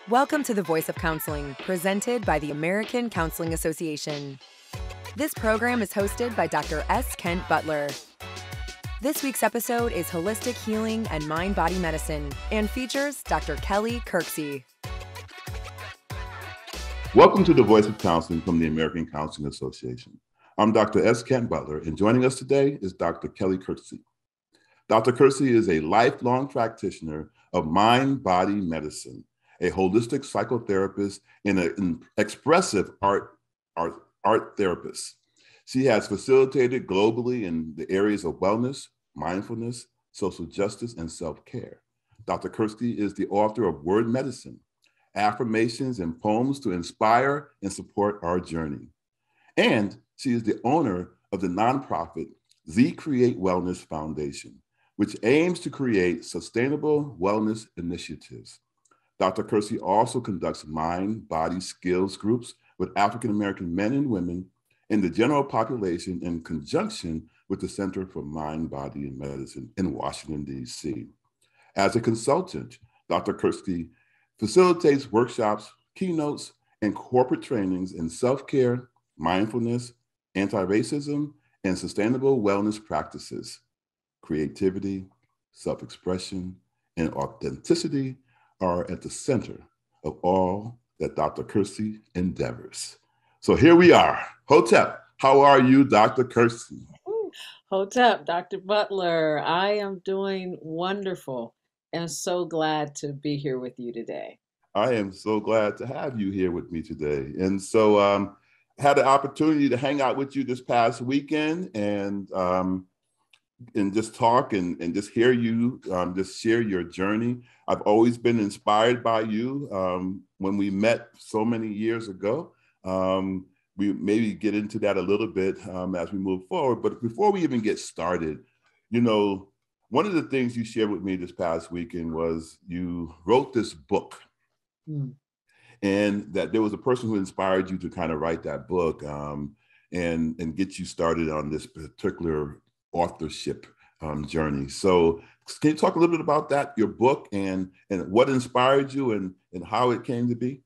Welcome to The Voice of Counseling, presented by the American Counseling Association. This program is hosted by Dr. S. Kent Butler. This week's episode is Holistic Healing and Mind-Body Medicine and features Dr. Kellie Kirksey. Welcome to The Voice of Counseling from the American Counseling Association. I'm Dr. S. Kent Butler, and joining us today is Dr. Kellie Kirksey. Dr. Kirksey is a lifelong practitioner of mind-body medicine, a holistic psychotherapist, and an expressive art therapist. She has facilitated globally in the areas of wellness, mindfulness, social justice, and self-care. Dr. Kirksey is the author of Word Medicine, Affirmations and Poems to Inspire and Support Our Journey. And she is the owner of the nonprofit The Create Wellness Foundation, which aims to create sustainable wellness initiatives. Dr. Kirksey also conducts mind-body skills groups with African-American men and women in the general population in conjunction with the Center for Mind, Body, and Medicine in Washington, D.C. As a consultant, Dr. Kirksey facilitates workshops, keynotes, and corporate trainings in self-care, mindfulness, anti-racism, and sustainable wellness practices. Creativity, self-expression, and authenticity are at the center of all that Dr. Kirksey endeavors. So here we are. Hotep, how are you, Dr. Kirksey? Hotep, Dr. Butler, I am doing wonderful and so glad to be here with you today. I am so glad to have you here with me today. And so had the opportunity to hang out with you this past weekend and just talk and just hear you just share your journey. I've always been inspired by you. When we met so many years ago, we maybe get into that a little bit as we move forward. But before we even get started, you know, one of the things you shared with me this past weekend was you wrote this book. And that there was a person who inspired you to kind of write that book and get you started on this particular authorship journey. So can you talk a little bit about that, your book, and what inspired you and how it came to be?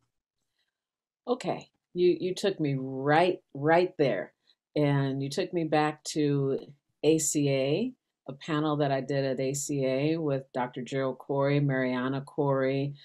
Okay, you took me right there. And you took me back to ACA, a panel that I did at ACA with Dr. Gerald Corey, Mariana Corey,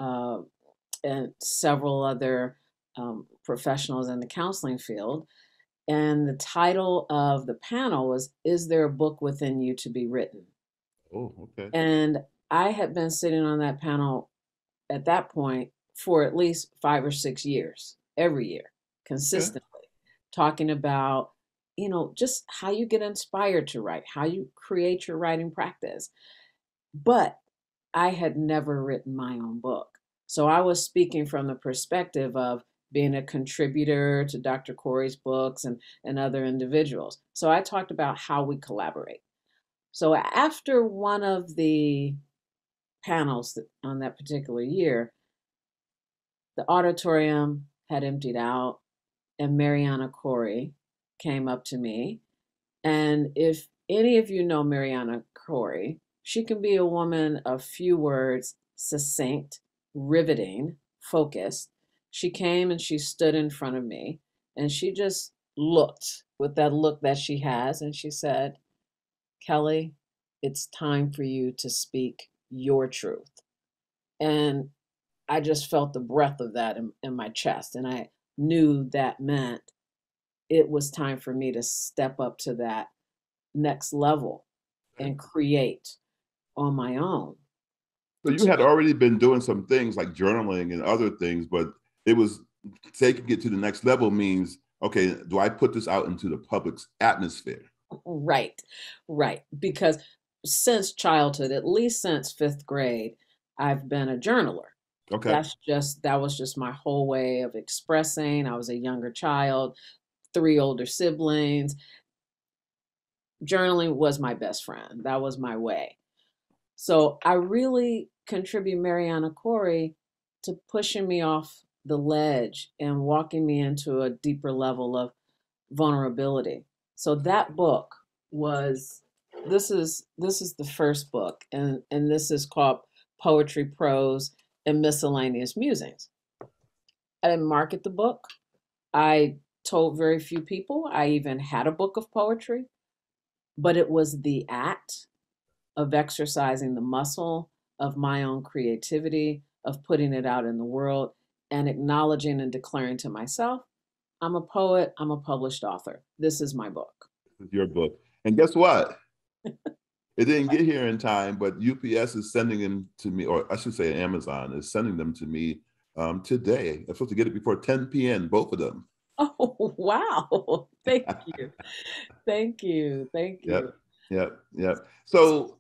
and several other professionals in the counseling field. And the title of the panel was, "Is There a Book Within You to Be Written?" Oh, okay. And I had been sitting on that panel at that point for at least 5 or 6 years, every year, consistently, talking about, you know, just how you get inspired to write, how you create your writing practice. But I had never written my own book. So I was speaking from the perspective of being a contributor to Dr. Corey's books and other individuals. So I talked about how we collaborate. So after one of the panels on that particular year, the auditorium had emptied out and Mariana Corey came up to me. And if any of you know Mariana Corey, she can be a woman of few words, succinct, riveting, focused. She came and she stood in front of me and she just looked with that look that she has. And she said, "Kellie, it's time for you to speak your truth." And I just felt the breath of that in my chest. And I knew that meant it was time for me to step up to that next level and create on my own. So you had already been doing some things like journaling and other things, but it was taking it to the next level means, okay, do I put this out into the public's atmosphere? Right. Because since childhood, at least since 5th grade, I've been a journaler. Okay. That was just my whole way of expressing. I was a younger child, 3 older siblings. Journaling was my best friend. That was my way. So I really contribute Mariana Corey to pushing me off the ledge and walking me into a deeper level of vulnerability. So that book was, this is the first book, and this is called Poetry, Prose, and miscellaneous musings. I didn't market the book. I told very few people I even had a book of poetry, but it was the act of exercising the muscle of my own creativity, of putting it out in the world, and acknowledging and declaring to myself, I'm a poet, I'm a published author. This is my book. This is your book. And guess what? It didn't get here in time, but UPS is sending them to me, or I should say Amazon is sending them to me today. I'm supposed to get it before 10 p.m., both of them. Oh, wow. Thank you. Thank you. Thank you. Yep. So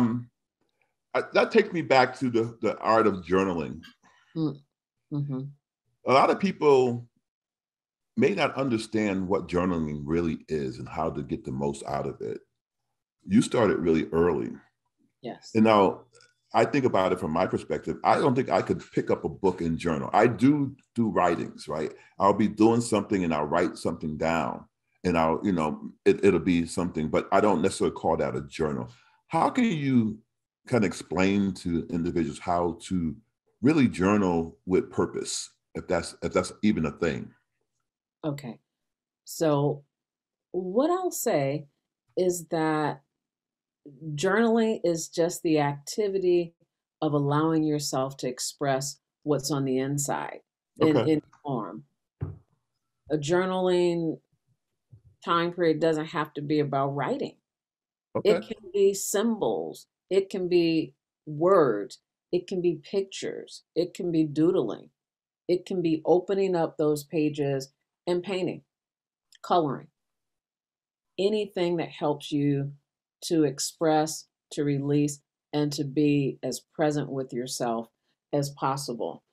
that takes me back to the art of journaling. Mm-hmm. A lot of people may not understand what journaling really is and how to get the most out of it. You started really early. Yes. And now I think about it from my perspective. I don't think I could pick up a book and journal. I do writings, right? I'll be doing something and I'll write something down and it'll be something, but I don't necessarily call that a journal. How can you kind of explain to individuals how to really journal with purpose, if that's even a thing? Okay. So what I'll say is that journaling is just the activity of allowing yourself to express what's on the inside in form. A journaling time period doesn't have to be about writing. Okay. It can be symbols, it can be words, it can be pictures, it can be doodling, it can be opening up those pages and painting, coloring, anything that helps you to express, to release, and to be as present with yourself as possible.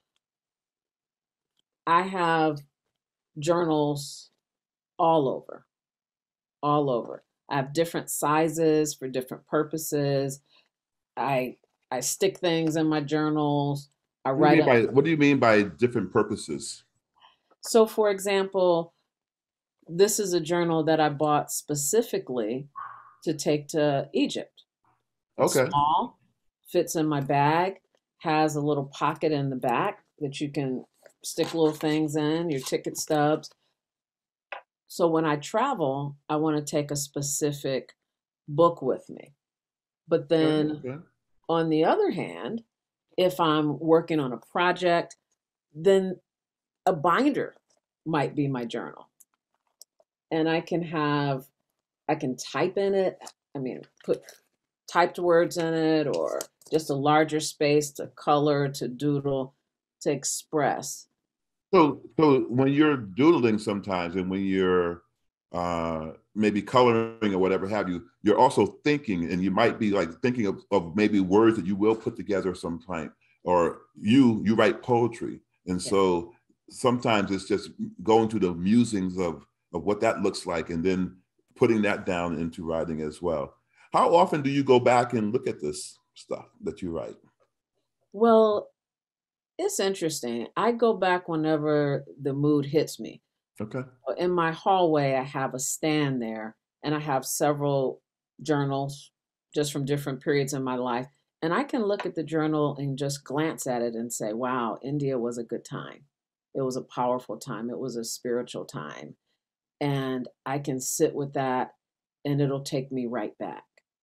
I have journals all over, all over. I have different sizes for different purposes. I I stick things in my journals. I write up. What do you mean by different purposes? So for example, this is a journal that I bought specifically to take to Egypt. It's Okay. small, fits in my bag, has a little pocket in the back that you can stick little things in, your ticket stubs. So when I travel, I want to take a specific book with me. But then Okay. on the other hand, if I'm working on a project, then a binder might be my journal. And I can type in it. I mean, put typed words in it or just a larger space to color, to doodle, to express. So when you're doodling sometimes, and when you're maybe coloring or whatever have you, you're also thinking, and you might be like thinking of maybe words that you will put together sometime, or you write poetry, and Yeah. so sometimes it's just going through the musings of what that looks like, and then putting that down into writing as well. How often do you go back and look at this stuff that you write? Well, it's interesting. I go back whenever the mood hits me. Okay. In my hallway, I have a stand there, and I have several journals just from different periods in my life. And I can look at the journal and just glance at it and say, wow, India was a good time. It was a powerful time. It was a spiritual time. And I can sit with that and it'll take me right back.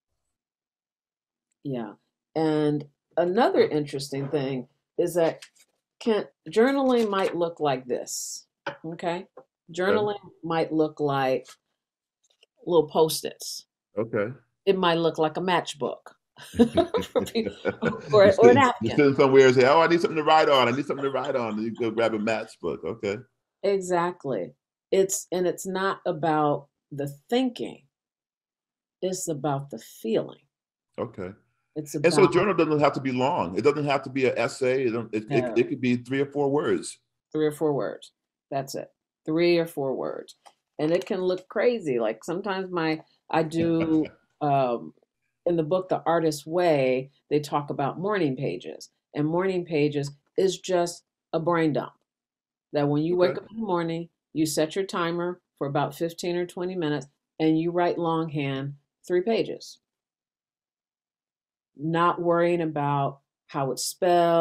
Yeah. And another interesting thing is that journaling might look like this. Okay. Okay. Journaling might look like little post-its. Okay. It might look like a matchbook for people, you or a sit, you napkin. sit somewhere and say, "Oh, I need something to write on. I need something to write on." And you go grab a matchbook. Okay. Exactly. It's not about the thinking. It's about the feeling. Okay. It's And so a about journal doesn't have to be long. It doesn't have to be an essay. It no, could be 3 or 4 words. 3 or 4 words. That's it. 3 or 4 words. And it can look crazy. Like sometimes I do um in the book The Artist's Way, they talk about morning pages. And morning pages is just a brain dump. That when you wake Okay. up in the morning, you set your timer for about 15 or 20 minutes and you write longhand 3 pages. Not worrying about how it's spelled,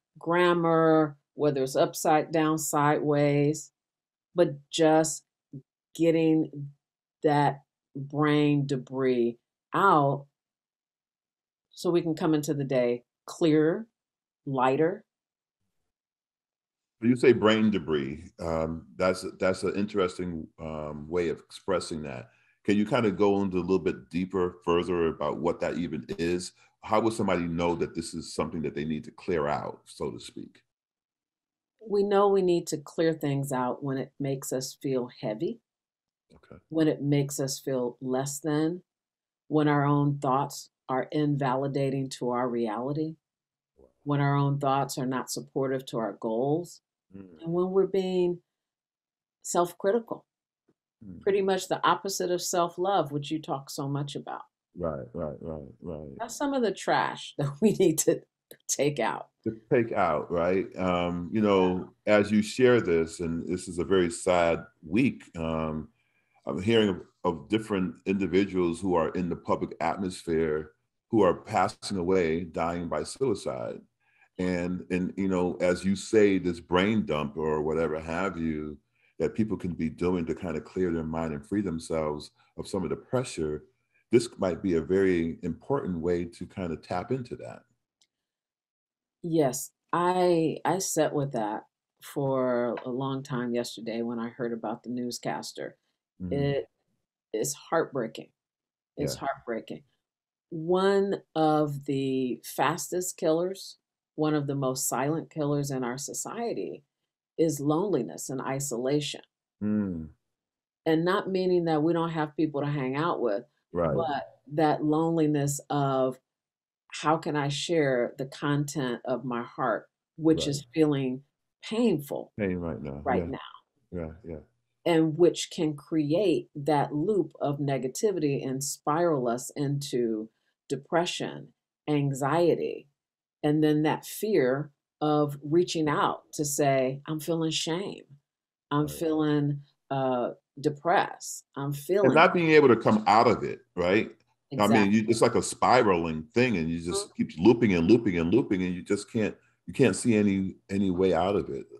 grammar, whether it's upside down, sideways, but just getting that brain debris out so we can come into the day clearer, lighter. When you say brain debris, that's an interesting way of expressing that. Can you kind of go into a little bit deeper, further about what that even is? How would somebody know that this is something that they need to clear out, so to speak? We know we need to clear things out when it makes us feel heavy, Okay. when it makes us feel less than, when our own thoughts are invalidating to our reality, when our own thoughts are not supportive to our goals, Mm, and when we're being self critical, mm. pretty much the opposite of self love, which you talk so much about. Right, right, right, right. That's some of the trash that we need to take out. To take out, right? As you share this, and this is a very sad week, I'm hearing of different individuals who are in the public atmosphere who are passing away, dying by suicide. And as you say, this brain dump or whatever have you, that people can be doing to kind of clear their mind and free themselves of some of the pressure, this might be a very important way to kind of tap into that. Yes, I sat with that for a long time yesterday when I heard about the newscaster. Mhm. It is heartbreaking. It's Yeah. heartbreaking. One of the fastest killers, one of the most silent killers in our society is loneliness and isolation. Mm, And not meaning that we don't have people to hang out with, right, but that loneliness of how can I share the content of my heart, which right. is feeling painful Pain right now. right Yeah, now, yeah, yeah. and which can create that loop of negativity and spiral us into depression, anxiety, and then that fear of reaching out to say, I'm feeling shame. I'm Right. feeling depressed. I'm And feeling not being able to come out of it, right? I mean, exactly. it's like a spiraling thing, and you just keep looping and looping and looping, and you can't see any way out of it.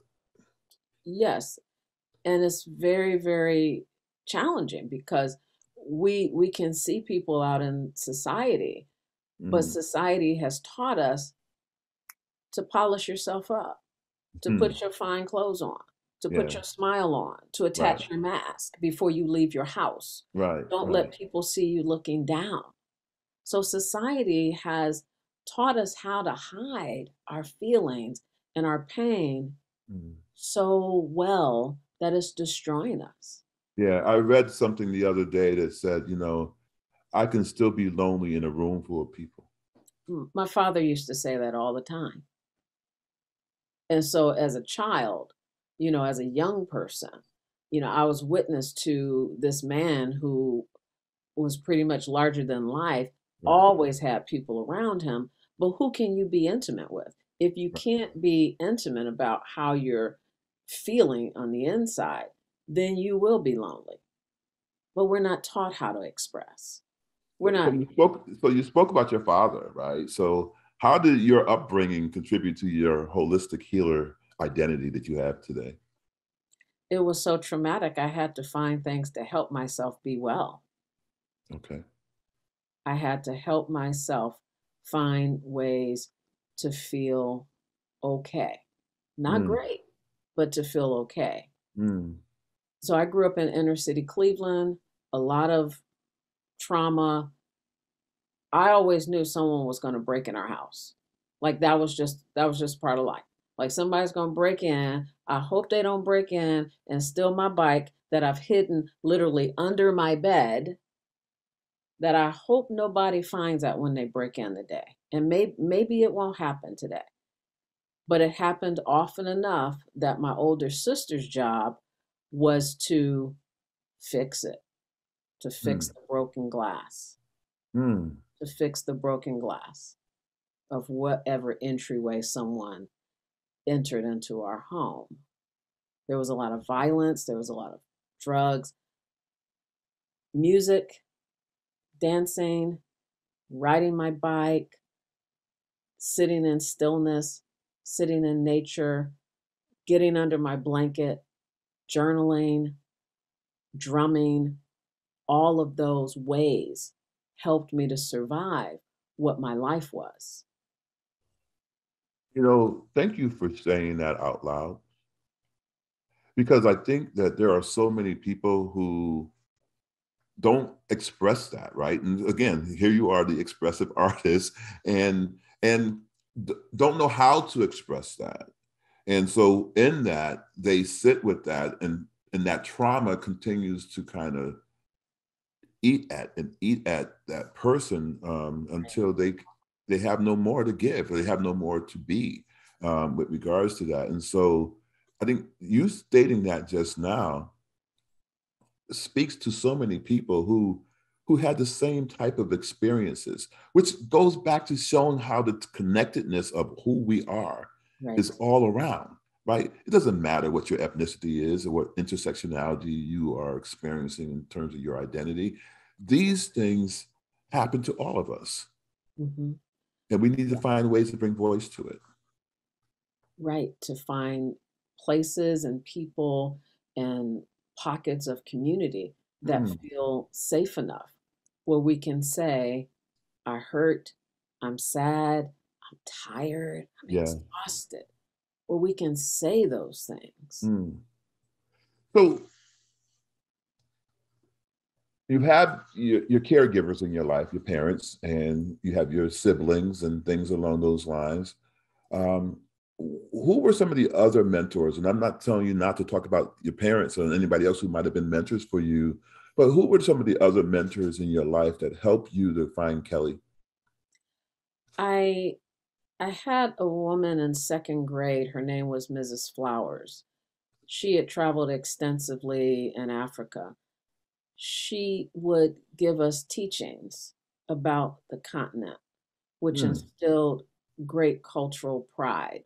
Yes. And it's very, very challenging because we can see people out in society, but Mm, society has taught us to polish yourself up, to mm, put your fine clothes on, to put yeah, your smile on, to right, attach your mask before you leave your house. right, Don't let right. people see you looking down. So society has taught us how to hide our feelings and our pain Mm. so well that it's destroying us. Yeah, I read something the other day that said, I can still be lonely in a room full of people. My father used to say that all the time. And so as a child, as a young person, I was witness to this man who was pretty much larger than life, Right, always had people around him. But who can you be intimate with? If you right. can't be intimate about how you're feeling on the inside, then you will be lonely. But we're not taught how to express. We're So, so not. you spoke. So you spoke about your father, right? So how did your upbringing contribute to your holistic healer identity that you have today? It was so traumatic. I had to find things to help myself be well. Okay. I had to help myself find ways to feel okay. Not Mm, great, but to feel okay. mm, So I grew up in inner city Cleveland, a lot of trauma. I always knew someone was going to break in our house. Like that was just part of life. Like somebody's going to break in. I hope they don't break in and steal my bike that I've hidden literally under my bed, that I hope nobody finds out when they break in today. And maybe it won't happen today. But it happened often enough that my older sister's job was to fix it, to fix mm, the broken glass, mm. to fix the broken glass of whatever entryway someone entered into our home. There was a lot of violence, there was a lot of drugs, music, dancing, riding my bike, sitting in stillness, sitting in nature, getting under my blanket, journaling, drumming, all of those ways helped me to survive what my life was. Thank you for saying that out loud, because I think that there are so many people who don't express that, right? And again, here you are, the expressive artist, and don't know how to express that. And so in that, they sit with that, and that trauma continues to kind of eat at that person until they have no more to give, or they have no more to be with regards to that. And so I think you stating that just now speaks to so many people who had the same type of experiences, which goes back to showing how the connectedness of who we are is all around, right? It doesn't matter what your ethnicity is or what intersectionality you are experiencing in terms of your identity. These things happen to all of us. Mm-hmm. And we need to find ways to bring voice to it. Right, to find places and people and pockets of community that feel safe enough where we can say, I hurt, I'm sad, I'm tired, I'm exhausted, where we can say those things. So you have your caregivers in your life, your parents, and you have your siblings and things along those lines. Who were some of the other mentors? And I'm not telling you not to talk about your parents or anybody else who might have been mentors for you, but who were some of the other mentors in your life that helped you to find Kellie? I had a woman in second grade. Her name was Mrs. Flowers. She had traveled extensively in Africa. She would give us teachings about the continent, which instilled great cultural pride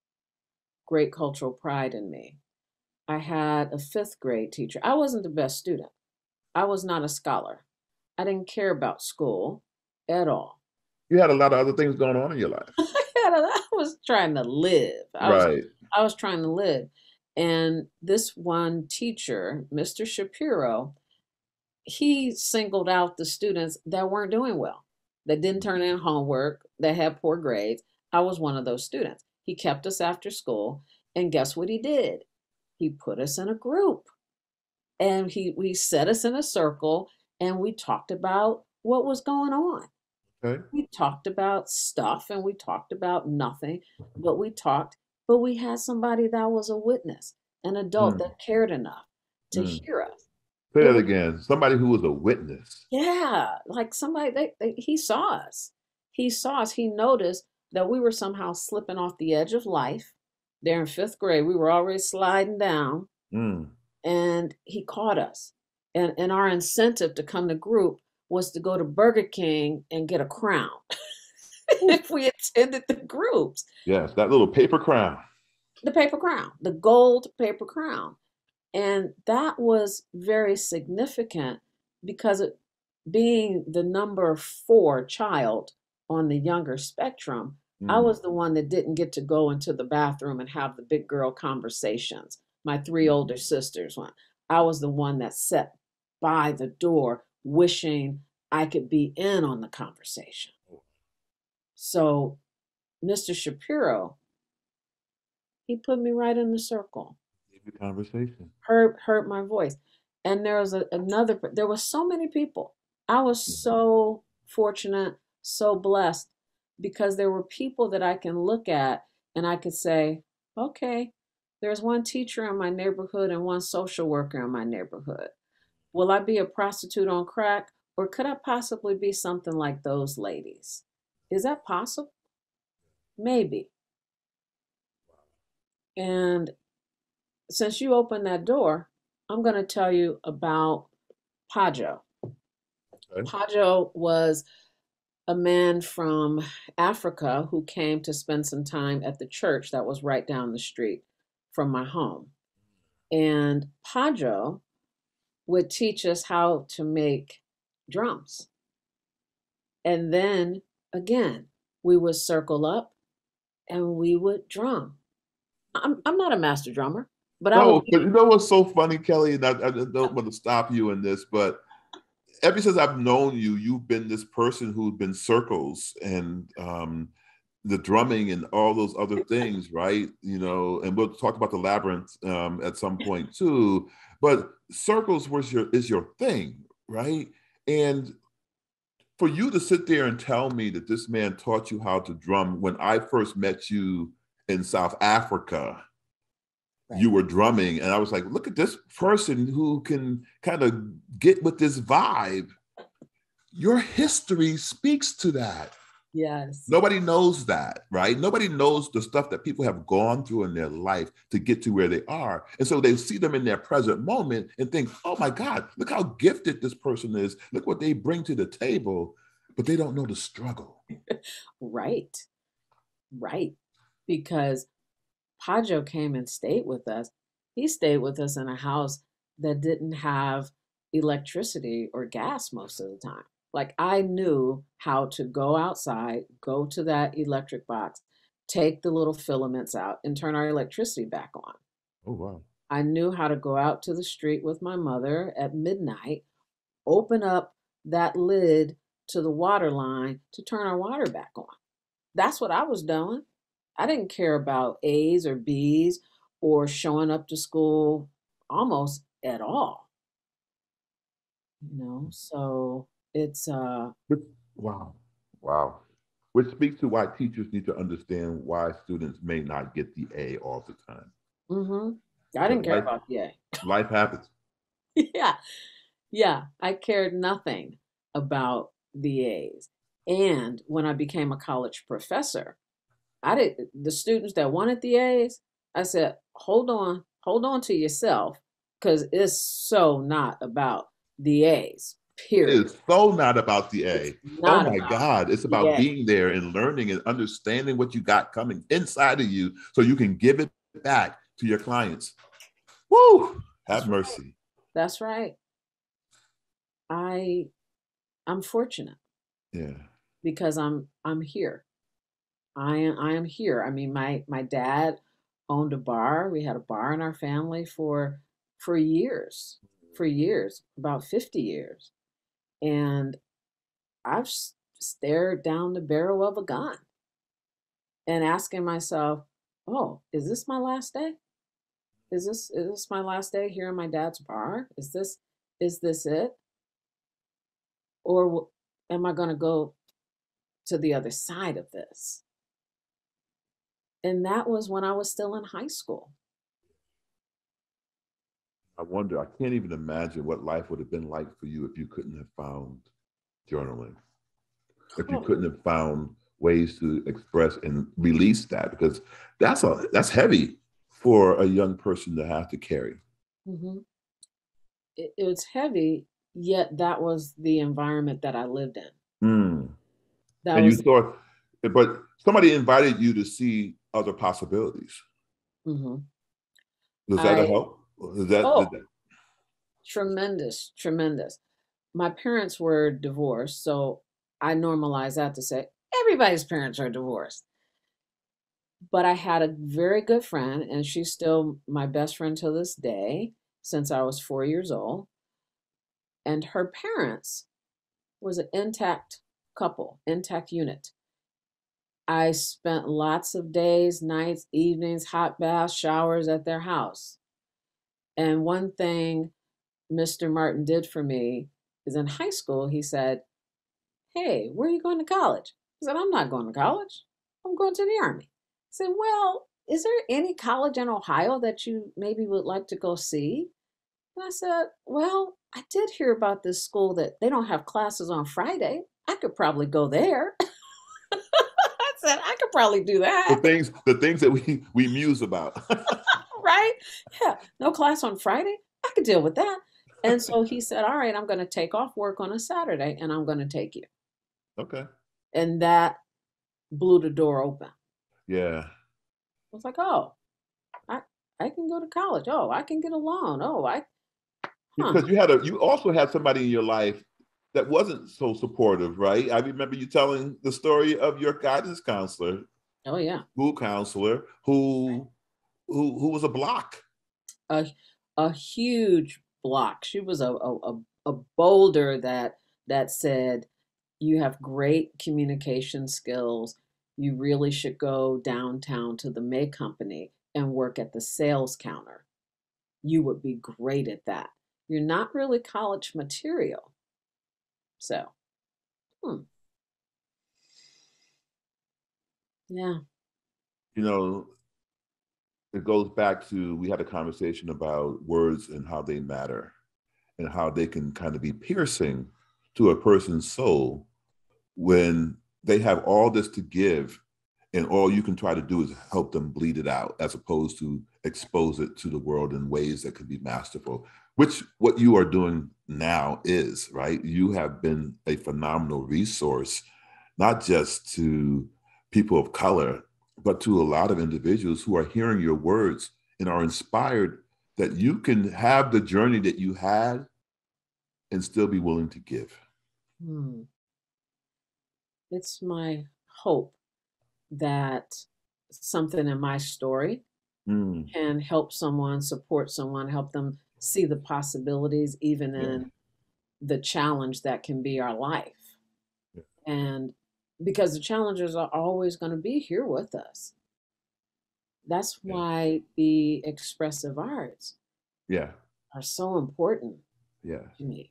in me. I had a fifth grade teacher. I wasn't the best student. I was not a scholar. I didn't care about school at all. You had a lot of other things going on in your life. I was trying to live. I was trying to live. And this one teacher, Mr. Shapiro, he singled out the students that weren't doing well, that didn't turn in homework, that had poor grades. I was one of those students. He kept us after school, and guess what he did? He put us in a group, and we set us in a circle, and we talked about what was going on. Okay. We talked about stuff, and we talked about nothing, but we had somebody that was a witness, an adult that cared enough to hear us. Say that again. Somebody who was a witness. Yeah, like somebody, he saw us. He saw us. He noticed that we were somehow slipping off the edge of life. There in fifth grade, we were already sliding down, and he caught us. And our incentive to come to group was to go to Burger King and get a crown if we attended the groups. Yes, that little paper crown. The paper crown, the gold paper crown. And that was very significant because being the number 4 child on the younger spectrum, I was the one that didn't get to go into the bathroom and have the big girl conversations. My 3 older sisters went. I was the one that sat by the door wishing I could be in on the conversation. So Mr. Shapiro, he put me right in the circle. Conversation. Heard my voice. And there was there were so many people. I was so fortunate, so blessed, because there were people that I can look at and I could say, okay, there's one teacher in my neighborhood and one social worker in my neighborhood. Will I be a prostitute on crack, or could I possibly be something like those ladies? Is that possible? Maybe. And since you opened that door, I'm going to tell you about Pajo. Okay. Pajo was a man from Africa who came to spend some time at the church that was right down the street from my home. And Pajo would teach us how to make drums. And then again, we would circle up and we would drum. I'm not a master drummer, but I would No, but you know what's so funny, Kelly? And I don't want to stop you in this, but ever since I've known you, you've been this person who's been circles and the drumming and all those other things, right? You know, and we'll talk about the labyrinth at some point too. But circles is your thing, right? And for you to sit there and tell me that this man taught you how to drum when I first met you in South Africa, Right. you were drumming, and I was like, look at this person who can kind of get with this vibe. Your history speaks to that. Yes. Nobody knows that, right? Nobody knows the stuff that people have gone through in their life to get to where they are. And so they see them in their present moment and think, oh my God, look how gifted this person is. Look what they bring to the table, but they don't know the struggle. Right. Right. Because Pajo came and stayed with us. He stayed with us in a house that didn't have electricity or gas most of the time. Like I knew how to go outside, go to that electric box, take the little filaments out, and turn our electricity back on. Oh, wow. I knew how to go out to the street with my mother at midnight, open up that lid to the water line to turn our water back on. That's what I was doing. I didn't care about A's or B's or showing up to school almost at all, So it's Wow. Wow. Which speaks to why teachers need to understand why students may not get the A all the time. I didn't Because care about the A. life happens. Yeah. Yeah. I cared nothing about the A's. And when I became a college professor, the students that wanted the A's, I said, hold on to yourself, because it's so not about the A's, It period. is so not about the A. It's Oh not my about God. It's the about A. being there and learning and understanding what you got coming inside of you so you can give it back to your clients. Woo! Have mercy. That's right. I'm fortunate. Yeah. Because I'm here. I am here. I mean, my dad owned a bar. We had a bar in our family for years, about 50 years. And I've stared down the barrel of a gun and asking myself, "Oh, is this my last day? Is this my last day here in my dad's bar? Is this it? Or am I going to go to the other side of this?" And that was when I was still in high school. I wonder, I can't even imagine what life would have been like for you if you couldn't have found journaling, if you Oh, couldn't have found ways to express and release that, because that's heavy for a young person to have to carry. hmm it was heavy, yet that was the environment that I lived in. Mm. That And you was, thought, but somebody invited you to see other possibilities. hmm Does that I, help? Did oh, that? tremendous, tremendous. My parents were divorced, so I normalized that to say everybody's parents are divorced. But I had a very good friend, and she's still my best friend to this day since I was 4 years old. And her parents was an intact couple, intact unit. I spent lots of days, nights, evenings, hot baths, showers at their house. And one thing Mr. Martin did for me is in high school, he said, "Hey, where are you going to college?" I said, "I'm not going to college. I'm going to the Army." I said, "Well, is there any college in Ohio that you maybe would like to go see?" And I said, "Well, I did hear about this school that they don't have classes on Friday. I could probably go there." I said, "I could probably do The that." things that we muse about. Right? Yeah, no class on Friday. I could deal with that. And so he said, "All right, I'm going to take off work on a Saturday and I'm going to take you." Okay. And that blew the door open. Yeah. I was like, "Oh, I, I can go to college. Oh, I can get a loan. Huh. Because you also had somebody in your life that wasn't so supportive, right? I remember you telling the story of your guidance counselor. Oh yeah. school counselor who was a block. A a huge block. She was a boulder that said, you have great communication skills. You really should go downtown to the May Company and work at the sales counter. You would be great at that. You're not really college material. So, hmm, yeah. You know, it goes back to, we had a conversation about words and how they matter and how they can kind of be piercing to a person's soul when they have all this to give and all you can try to do is help them bleed it out as opposed to expose it to the world in ways that could be masterful, which what you are doing now is, right? You have been a phenomenal resource, not just to people of color, but to a lot of individuals who are hearing your words and are inspired that you can have the journey that you had and still be willing to give. Hmm. It's my hope that something in my story Mm, can help someone, support someone, help them see the possibilities, even yeah, in the challenge that can be our life. yeah, And because the challenges are always going to be here with us. That's yeah, why the expressive arts yeah, are so important yeah. to me.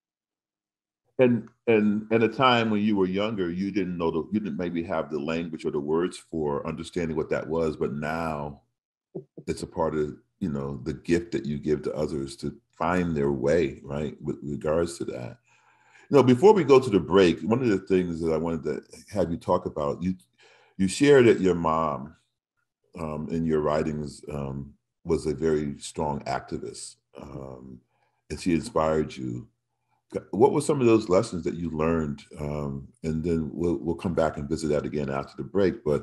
And at a time when you were younger, you didn't know you didn't maybe have the language or the words for understanding what that was, but now it's a part of, you know, the gift that you give to others to find their way, right? With regards to that. You know, before we go to the break, one of the things that I wanted to have you talk about, you shared that your mom in your writings was a very strong activist, and she inspired you. What were some of those lessons that you learned? And then we'll come back and visit that again after the break. But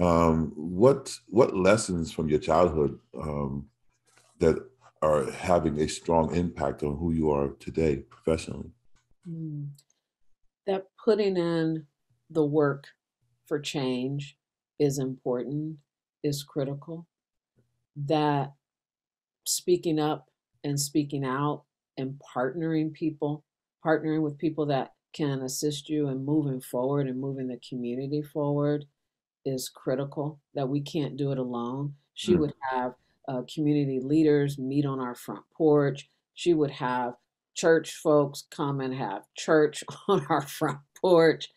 what lessons from your childhood that are having a strong impact on who you are today professionally? Mm. That putting in the work for change is important, is critical. That speaking up and speaking out and partnering with people that can assist you in moving forward and moving the community forward is critical, that we can't do it alone. She Mm, would have community leaders meet on our front porch. She would have church folks come and have church on our front porch.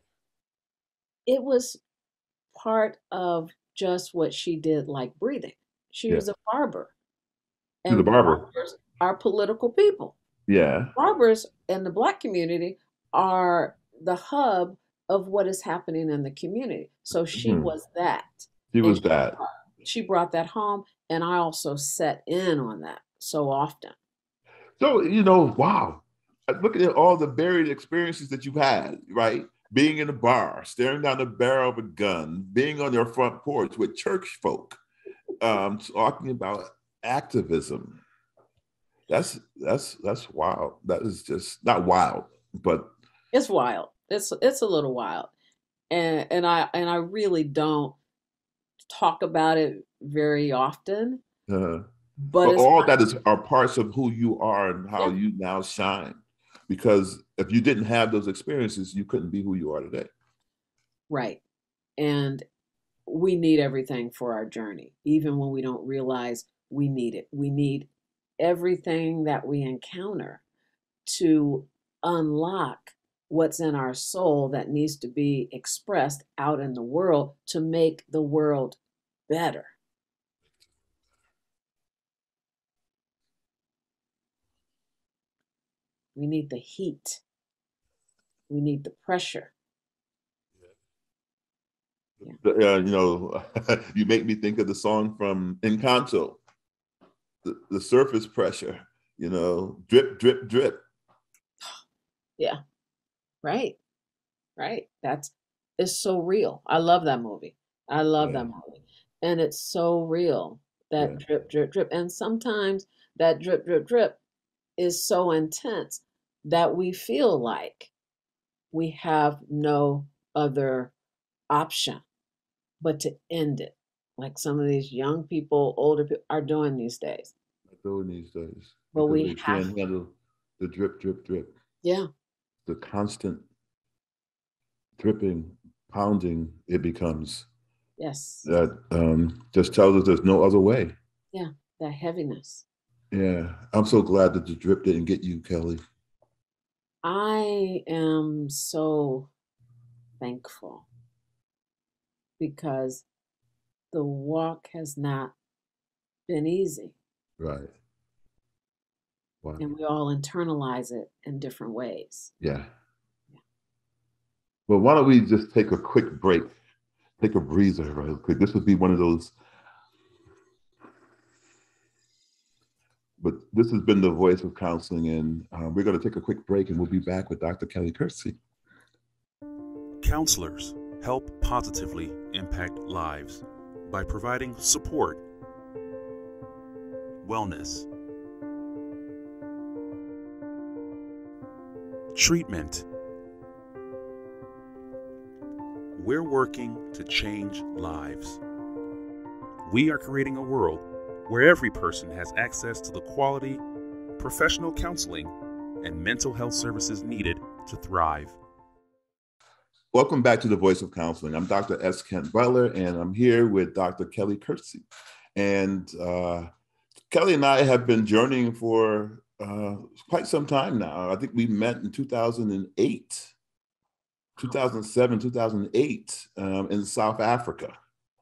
It was part of just what she did, like breathing. She yeah, was a barber, to the and barber. barbers are political people. Yeah. Barbers in the Black community are the hub of what is happening in the community. So she Mhm. was that. She And was that. she brought that home. And I also set in on that so often. So, you know, wow. Looking at all the varied experiences that you've had, right? Being in a bar, staring down the barrel of a gun, being on your front porch with church folk, talking about activism. That's wild. That is just not wild, but It's wild. It's a little wild. And I really don't talk about it very often, uh, but but it's all my that is are parts of who you are and how yeah, you now shine. Because if you didn't have those experiences, you couldn't be who you are today. right. And we need everything for our journey, even when we don't realize we need it. We need everything that we encounter to unlock what's in our soul that needs to be expressed out in the world to make the world better. We need the heat, we need the pressure. Yeah. You know, you make me think of the song from Encanto, the surface pressure, you know, drip, drip, drip. Yeah. Right. Right. That's it's so real. I love that movie. I love Yeah, that movie. And it's so real. yeah. That drip, drip, drip. And sometimes that drip, drip, drip is so intense that we feel like we have no other option. but to end it, like some of these young people, older people are doing these days. Doing these days But because we they have, can't handle the drip, drip, drip, yeah, the constant dripping, pounding. It becomes yes, that just tells us there's no other way. yeah, that heaviness. Yeah, I'm so glad that the drip didn't get you, Kelly. I am so thankful because the walk has not been easy. Right. Wow. And we all internalize it in different ways. Yeah. Well, why don't we just take a quick break, take a breather real quick. This would be one of those. But this has been the Voice of Counseling, and we're going to take a quick break, and we'll be back with Dr. Kellie Kirksey. Counselors help positively impact lives by providing support, wellness, treatment. We're working to change lives. We are creating a world where every person has access to the quality, professional counseling, and mental health services needed to thrive. Welcome back to the Voice of Counseling. I'm Dr. S. Kent Butler, and I'm here with Dr. Kellie Kirksey. And Kelly and I have been journeying for quite some time now. I think we met in 2008, 2007, 2008 in South Africa.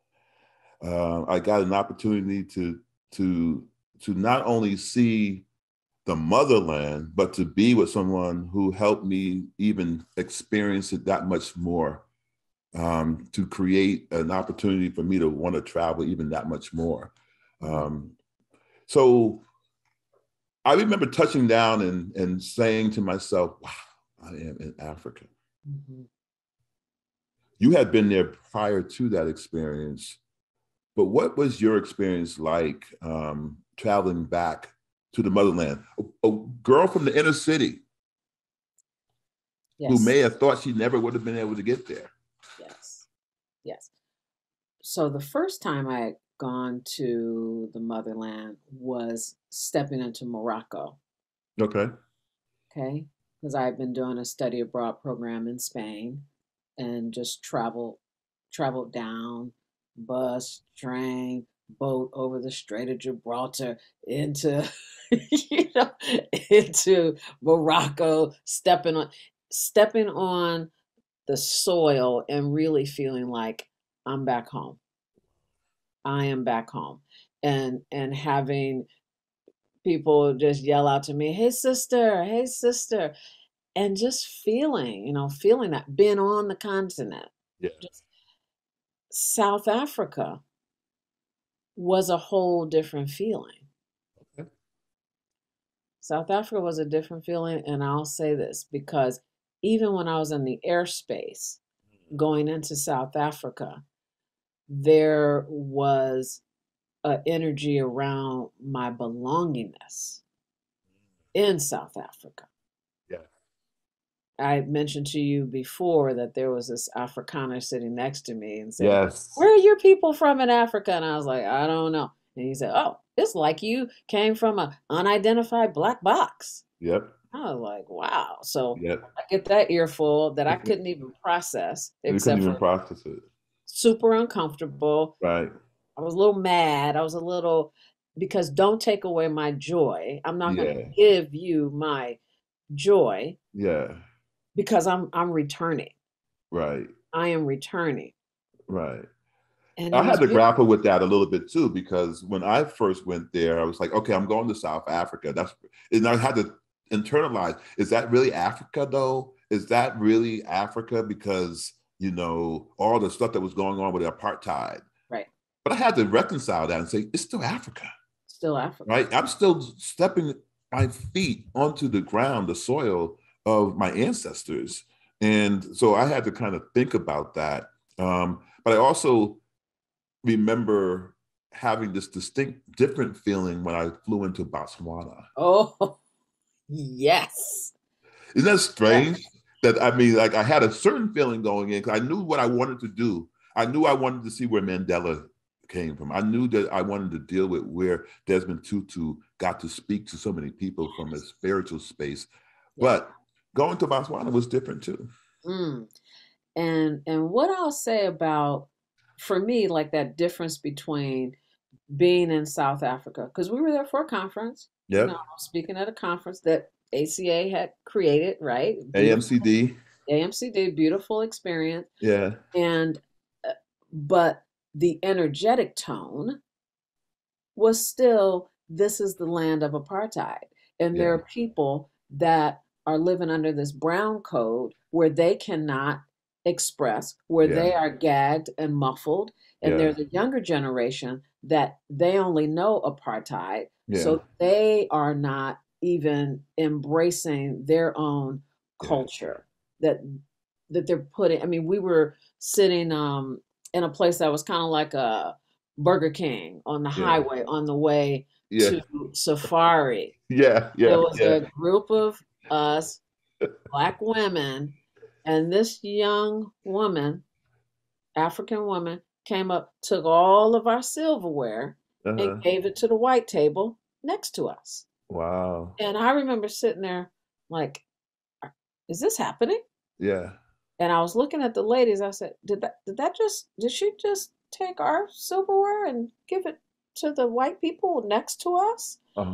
I got an opportunity to not only see the motherland, but to be with someone who helped me even experience it that much more, to create an opportunity for me to want to travel even that much more. So I remember touching down and saying to myself, wow, I am in Africa. Mm-hmm. You had been there prior to that experience, but what was your experience like traveling back to the motherland? A girl from the inner city, Yes. who may have thought she never would have been able to get there. Yes. Yes. So the first time I had gone to the motherland was stepping into Morocco. Okay. Okay. Because I had been doing a study abroad program in Spain and just traveled down, bus, train, boat over the Strait of Gibraltar into, into Morocco, stepping on the soil and really feeling like I'm back home. I am back home. And having people just yell out to me, hey sister, and just feeling that, being on the continent. Yeah. Just, South Africa was a whole different feeling. Okay. South Africa was a different feeling, and I'll say this because even when I was in the airspace going into South Africa, there was an energy around my belongingness in South Africa. Yeah. I mentioned to you before that there was this Afrikaner sitting next to me and said, Yes. where are your people from in Africa? And I was like, I don't know. And he said, oh, it's like you came from an unidentified black box. Yep. I was like, wow. So Yep. I get that earful that I couldn't even process, You except couldn't even for process it. super uncomfortable. Right. I was a little mad. I was a little, because don't take away my joy. I'm not going to Yeah. give you my joy Yeah. because I'm returning. Right. I am returning. Right. And I it had was to grapple with that a little bit too, because when I first went there, I was like, okay, I'm going to South Africa. And I had to internalize, is that really Africa though? Is that really Africa? Because, all the stuff that was going on with apartheid. right. But I had to reconcile that and say, it's still Africa. Still Africa. Right? I'm still stepping my feet onto the ground, the soil of my ancestors. And so I had to kind of think about that. But I also remember having this distinct, different feeling when I flew into Botswana. Oh, yes. Isn't that strange? That I had a certain feeling going in because I knew what I wanted to do. I knew I wanted to see where Mandela came from. I knew that I wanted to deal with where Desmond Tutu got to speak to so many people from a spiritual space. Yeah. But going to Botswana was different too. Mm. And what I'll say about, for me, like that difference between being in South Africa, because we were there for a conference, Yep. you know, speaking at a conference that ACA had created, right? AMCD. AMCD, beautiful experience. Yeah. And, but the energetic tone was still, this is the land of apartheid. And Yeah. there are people that are living under this brown code where they cannot express, where Yeah. they are gagged and muffled. And Yeah. there's a younger generation that they only know apartheid. Yeah. So they are not even embracing their own culture that they're putting. I mean, we were sitting in a place that was kind of like a Burger King on the highway on the way to Safari. Yeah. There was a group of us, Black women, and this young woman, African woman, came up, took all of our silverware and gave it to the white table next to us. Wow. And I remember sitting there like, is this happening? Yeah. And I was looking at the ladies. I said, did she just take our silverware and give it to the white people next to us?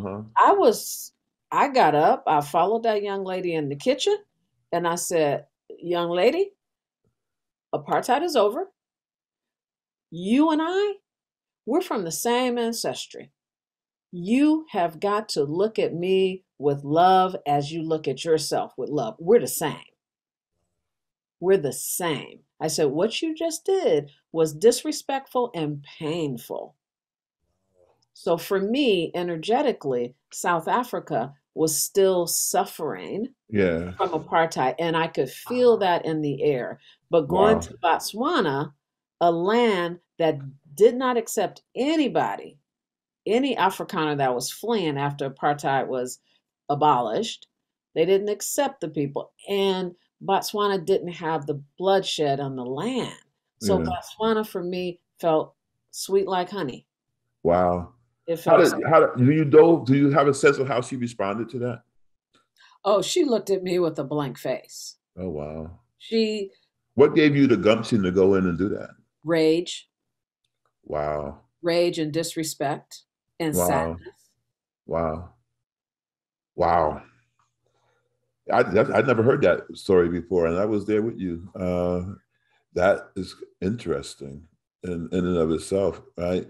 I got up, I followed that young lady in the kitchen, and I said, young lady, apartheid is over. You and we're from the same ancestry. You have got to look at me with love as you look at yourself with love. We're the same. We're the same. I said, what you just did was disrespectful and painful. So for me, energetically, South Africa was still suffering from apartheid, and I could feel that in the air. But going to Botswana, a land that did not accept anybody, any Afrikaner that was fleeing after apartheid was abolished, they didn't accept the people. And Botswana didn't have the bloodshed on the land. So Botswana for me felt sweet like honey. Wow. It felt do you have a sense of how she responded to that? Oh, she looked at me with a blank face. Oh, wow. What gave you the gumption to go in and do that? Rage. Wow. Rage and disrespect and sadness. Wow. Wow. I'd never heard that story before, and I was there with you. That is interesting in and of itself, right?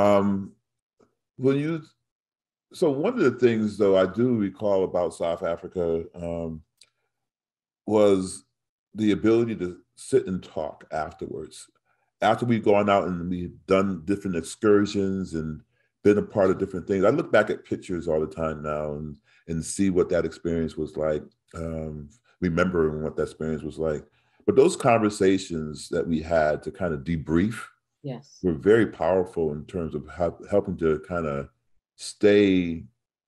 So one of the things, though, I do recall about South Africa was the ability to sit and talk afterwards. After we've gone out and we've done different excursions and been a part of different things, I look back at pictures all the time now and see what that experience was like, remembering what that experience was like. But those conversations that we had to kind of debrief were very powerful in terms of helping to kind of stay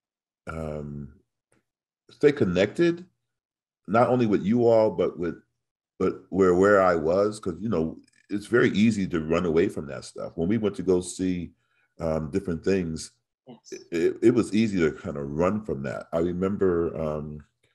connected, not only with you all, but where I was, because it's very easy to run away from that stuff. When we went to go see different things, it was easy to kind of run from that. I remember,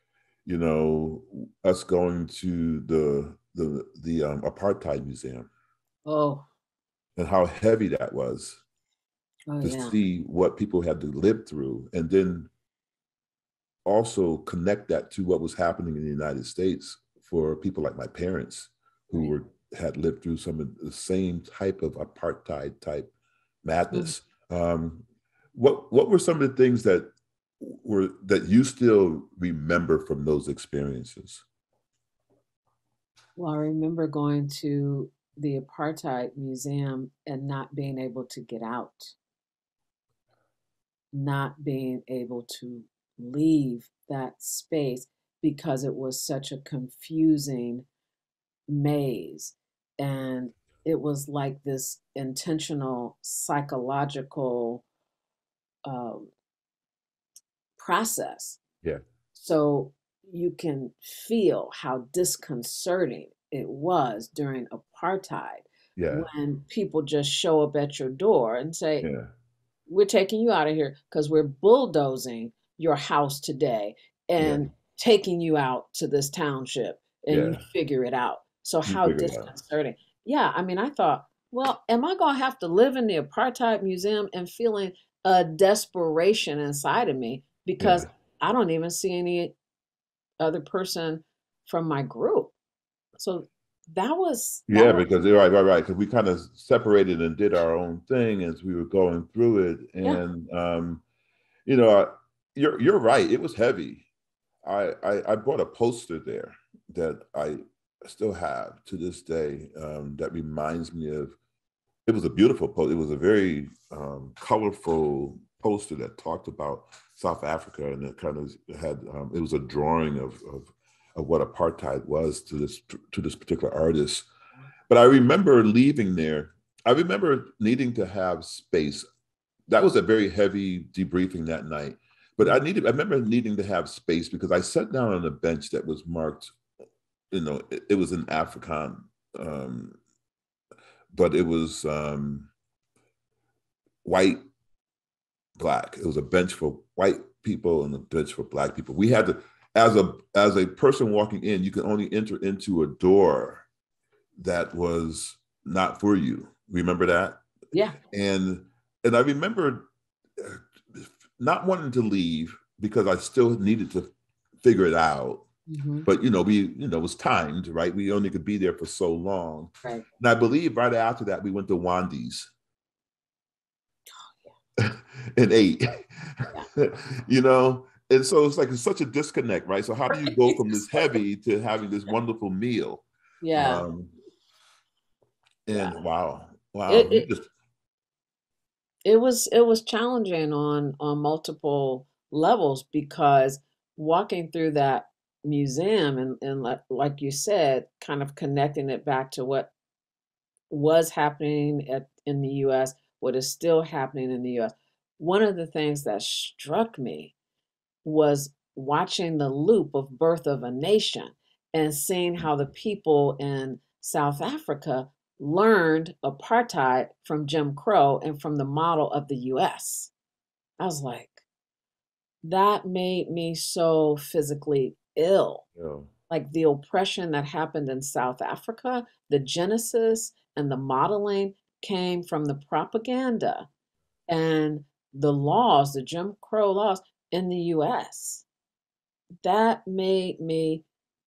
us going to the apartheid museum. Oh. And how heavy that was to see what people had to live through, and then also connect that to what was happening in the United States for people like my parents who had lived through some of the same type of apartheid type madness. What were some of the things that you still remember from those experiences? Well, I remember going to the apartheid museum and not being able to get out, not being able to leave that space because it was such a confusing maze. And it was like this intentional psychological process. Yeah. So you can feel how disconcerting it was during apartheid, Yeah. when people just show up at your door and say, Yeah. we're taking you out of here because we're bulldozing your house today Yeah. and taking you out to this township and you Yeah. figure it out. So You how figure it out. disconcerting. Yeah, I mean, I thought, well, am I going to have to live in the apartheid museum and feeling a desperation inside of me because Yeah. I don't even see any other person from my group. So that Yeah, was because right. Because we kind of separated and did our own thing as we were going through it, yeah. and you know, you're right. It was heavy. I bought a poster there that I still have to this day. That reminds me of. It was a beautiful poster. It was a very colorful poster that talked about South Africa, and it kind of had. It was a drawing of what apartheid was to this particular artist. But I remember leaving there. I remember needing to have space. That was a very heavy debriefing that night. But I remember needing to have space because I sat down on a bench that was marked, it was in Afrikaans, but it was white, black. It was a bench for white people and a bench for black people. We had to, as a person walking in, you could only enter into a door that was not for you. Remember that? Yeah. And I remember not wanting to leave because I still needed to figure it out. Mm-hmm. But it was timed, right? We only could be there for so long. Right. And I believe right after that we went to Wandy's and ate. Yeah. And so it's such a disconnect, right? So how do you go from this heavy to having this wonderful meal? Yeah. And Yeah. wow, It, it was challenging on multiple levels because walking through that museum and like you said, kind of connecting it back to what was happening in the US, what is still happening in the US. One of the things that struck me was watching the loop of Birth of a Nation and seeing how the people in South Africa learned apartheid from Jim Crow and from the model of the US. I was like, that made me so physically ill. yeah. Like the oppression that happened in South Africa, the genesis and the modeling came from the propaganda and the laws, the Jim Crow laws in the US. That made me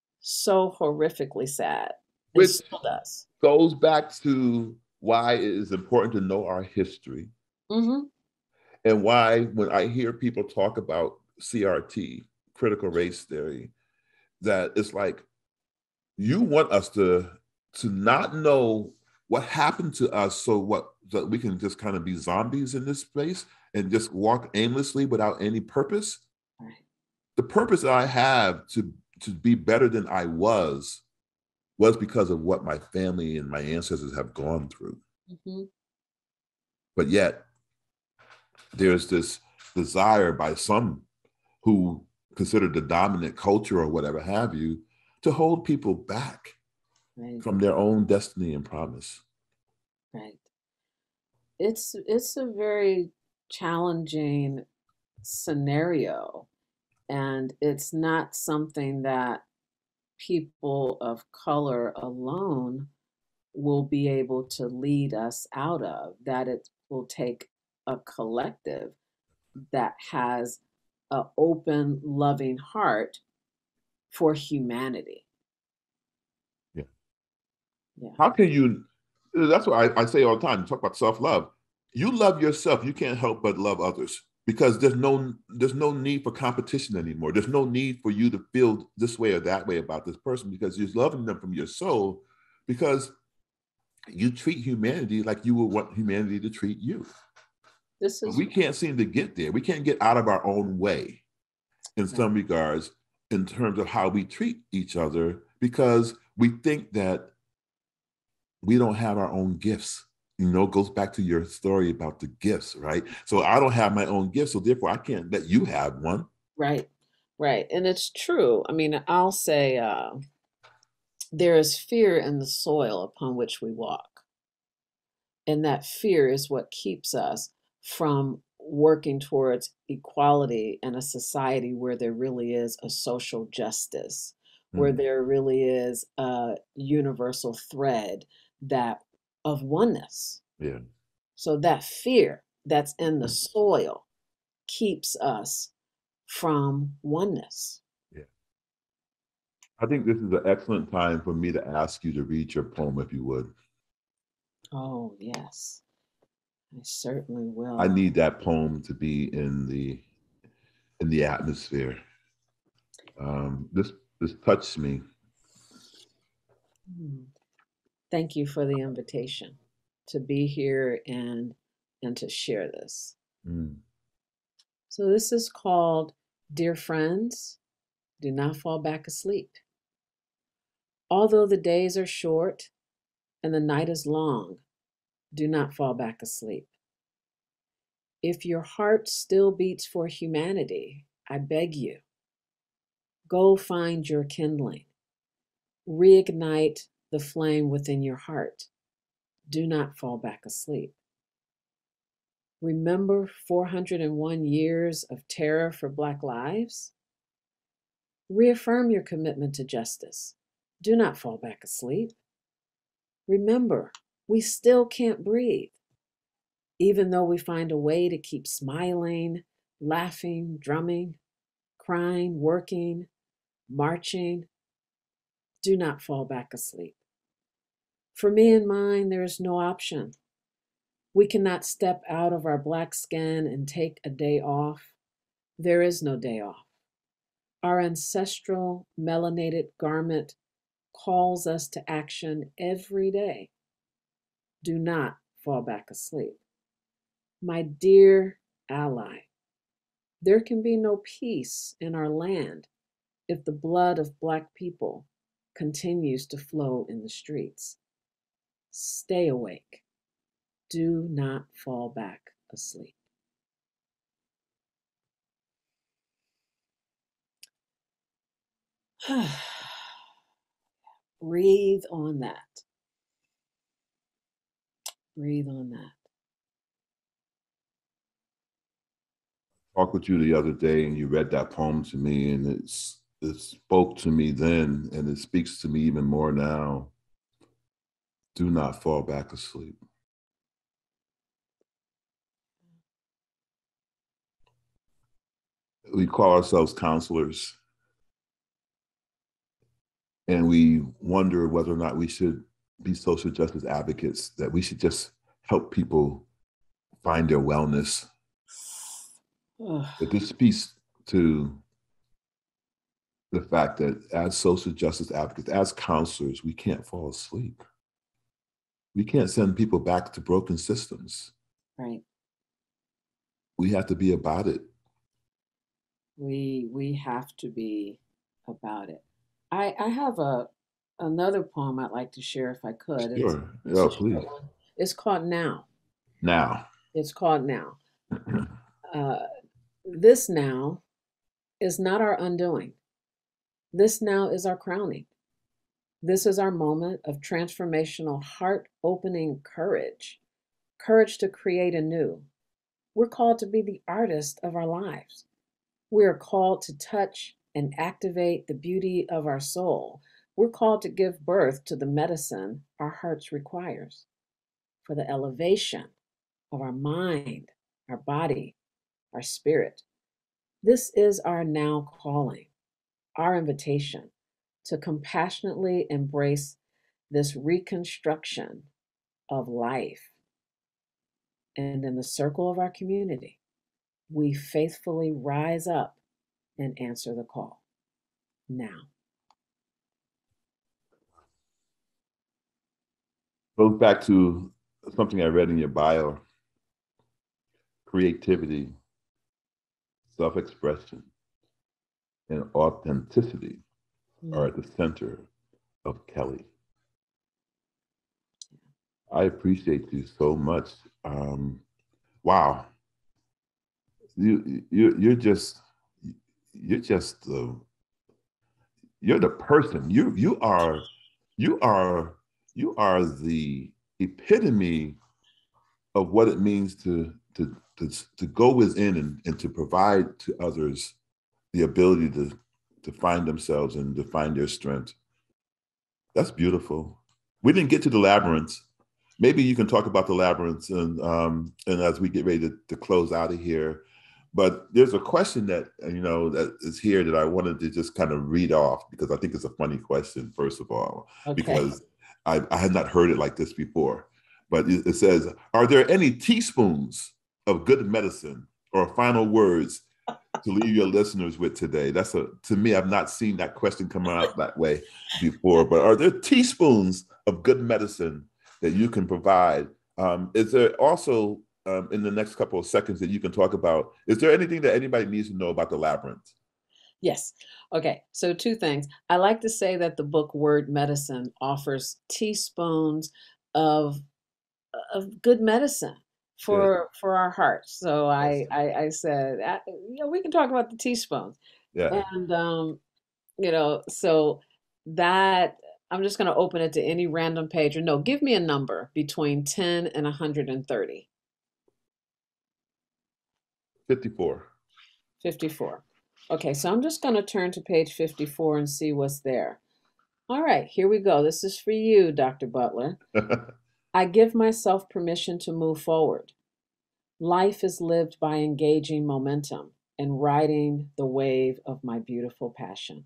so horrifically sad and Which still does. goes back to why it is important to know our history Mm-hmm. and why when I hear people talk about CRT, critical race theory, that it's like you want us to not know what happened to us so that we can just kind of be zombies in this space and just walk aimlessly without any purpose. Right. The purpose that I have to be better than I was because of what my family and my ancestors have gone through. Mm-hmm. But yet there's this desire by some who consider the dominant culture or whatever have you to hold people back Right. from their own destiny and promise. Right. It's a very challenging scenario, and it's not something that people of color alone will be able to lead us out of, that it will take a collective that has an open, loving heart for humanity. Yeah. Yeah. How can you, that's what I say all the time, you talk about self-love. You love yourself, you can't help but love others because there's no need for competition anymore. There's no need for you to feel this way or that way about this person because you're loving them from your soul because you treat humanity like you would want humanity to treat you. We can't seem to get there. We can't get out of our own way in some regards in terms of how we treat each other because we think that we don't have our own gifts. It goes back to your story about the gifts, right? So I don't have my own gifts, so therefore I can't let you have one. Right. And it's true. I mean, I'll say there is fear in the soil upon which we walk. And that fear is what keeps us from working towards equality and a society where there really is a social justice, where there really is a universal thread that of oneness. Yeah. So that fear that's in the soil keeps us from oneness. Yeah. I think this is an excellent time for me to ask you to read your poem, if you would. Oh, yes. I certainly will. I need that poem to be in the atmosphere. This touched me. Thank you for the invitation to be here and to share this. So this is called Dear Friends, Do Not Fall Back Asleep. Although the days are short and the night is long, do not fall back asleep. If your heart still beats for humanity, I beg you, go find your kindling. Reignite the flame within your heart. Do not fall back asleep. Remember 401 years of terror for Black lives? Reaffirm your commitment to justice. Do not fall back asleep. Remember, we still can't breathe. Even though we find a way to keep smiling, laughing, drumming, crying, working, marching, do not fall back asleep. For me and mine, there is no option. We cannot step out of our Black skin and take a day off. There is no day off. Our ancestral melanated garment calls us to action every day. Do not fall back asleep. My dear ally, there can be no peace in our land if the blood of Black people continues to flow in the streets. Stay awake. Do not fall back asleep. Breathe on that. Breathe on that. Talked with you the other day, and you read that poem to me, and it spoke to me then, and it speaks to me even more now. Do not fall back asleep. We call ourselves counselors, and we wonder whether or not we should be social justice advocates, that we should just help people find their wellness. But this speaks to the fact that as social justice advocates, as counselors, we can't fall asleep. We can't send people back to broken systems. Right. We have to be about it. We have to be about it. I have another poem I'd like to share if I could. Sure. Yeah, please. It's called Now. Now. It's called Now. This now is not our undoing. This now is our crowning. This is our moment of transformational, heart-opening courage. Courage to create anew. We're called to be the artist of our lives. We are called to touch and activate the beauty of our soul. We're called to give birth to the medicine our hearts requires for the elevation of our mind, our body, our spirit. This is our now calling, our invitation to compassionately embrace this reconstruction of life. And in the circle of our community, we faithfully rise up and answer the call. Now. Goes back to something I read in your bio. Creativity, self-expression, and authenticity are at the center of Kellie. I appreciate you so much. Wow, you're the person. You are the epitome of what it means to go within and to provide to others the ability to find themselves and to find their strength. That's beautiful. We didn't get to the labyrinths. Maybe you can talk about the labyrinths and as we get ready to close out of here. But there's a question that, that is here that I wanted to just kind of read off because I think it's a funny question, first of all, because I had not heard it like this before. But it says, are there any teaspoons of good medicine or final words to leave your listeners with today? To me, I've not seen that question come out that way before, but are there teaspoons of good medicine that you can provide? Is there also, in the next couple of seconds that you can talk about, is there anything that anybody needs to know about the labyrinth? Yes. Okay. So 2 things. I like to say that the book Word Medicine offers teaspoons of good medicine for our hearts. So I said, we can talk about the teaspoons. Yeah. And, so that I'm just going to open it to any random page or no, give me a number between 10 and 130. 54. 54. Okay, so I'm just going to turn to page 54 and see what's there. All right, here we go. This is for you, Dr. Butler. I give myself permission to move forward. Life is lived by engaging momentum and riding the wave of my beautiful passion.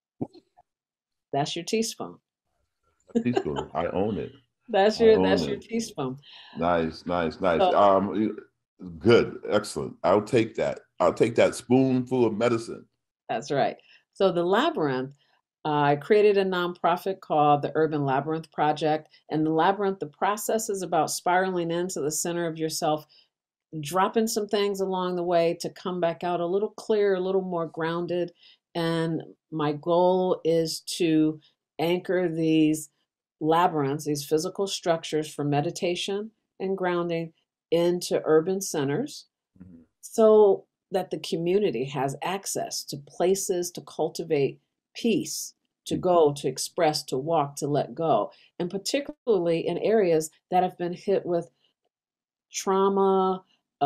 That's your teaspoon. Teaspoon. I own it. That's your teaspoon. Nice. So, Good. Excellent. I'll take that. I'll take that spoonful of medicine. That's right. So the labyrinth, I created a nonprofit called the Urban Labyrinth Project. And the labyrinth, the process is about spiraling into the center of yourself, dropping some things along the way to come back out a little clearer, a little more grounded. And my goal is to anchor these labyrinths, these physical structures for meditation and grounding into urban centers so that the community has access to places to cultivate peace, to go, to express, to walk, to let go, and particularly in areas that have been hit with trauma,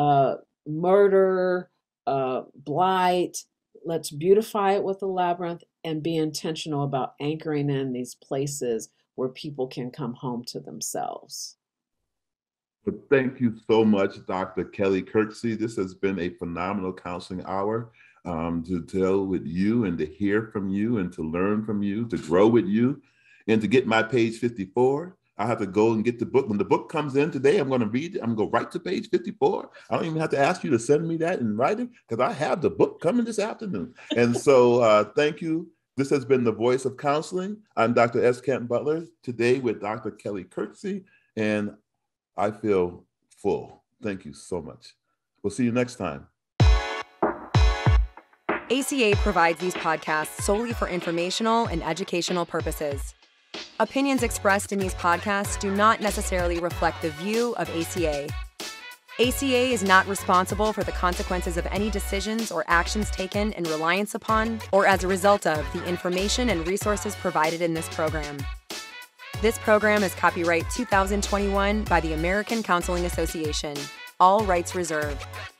murder, blight. Let's beautify it with the labyrinth and be intentional about anchoring in these places where people can come home to themselves. But thank you so much, Dr. Kellie Kirksey. This has been a phenomenal counseling hour to deal with you and to hear from you and to learn from you, to grow with you, and to get my page 54. I have to go and get the book. When the book comes in today, I'm going to read it. I'm going to go right to page 54. I don't even have to ask you to send me that in writing because I have the book coming this afternoon. And so thank you. This has been The Voice of Counseling. I'm Dr. S. Kent Butler, today with Dr. Kellie Kirksey, and I feel full. Thank you so much. We'll see you next time. ACA provides these podcasts solely for informational and educational purposes. Opinions expressed in these podcasts do not necessarily reflect the view of ACA. ACA is not responsible for the consequences of any decisions or actions taken in reliance upon or as a result of the information and resources provided in this program. This program is copyright 2021 by the American Counseling Association. All rights reserved.